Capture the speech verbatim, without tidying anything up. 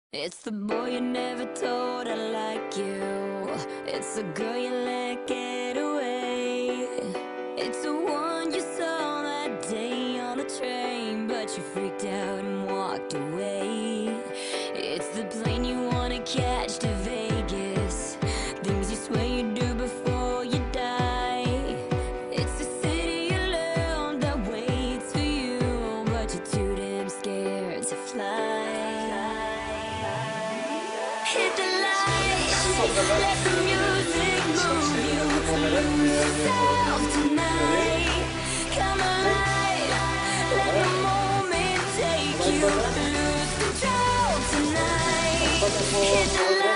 It's the boy you never told I like you. It's the girl you let get away. It's the one you saw that day on the train, but you freaked out and walked away. It's the plane you wanna catch to Vegas, things you swear you do before you die. It's the city you love that waits for you, but you're too damn scared to fly. Hit the lights, let the music move you. Lose yourself tonight. Come alive, let the moment take you. Lose control tonight. Hit the lights.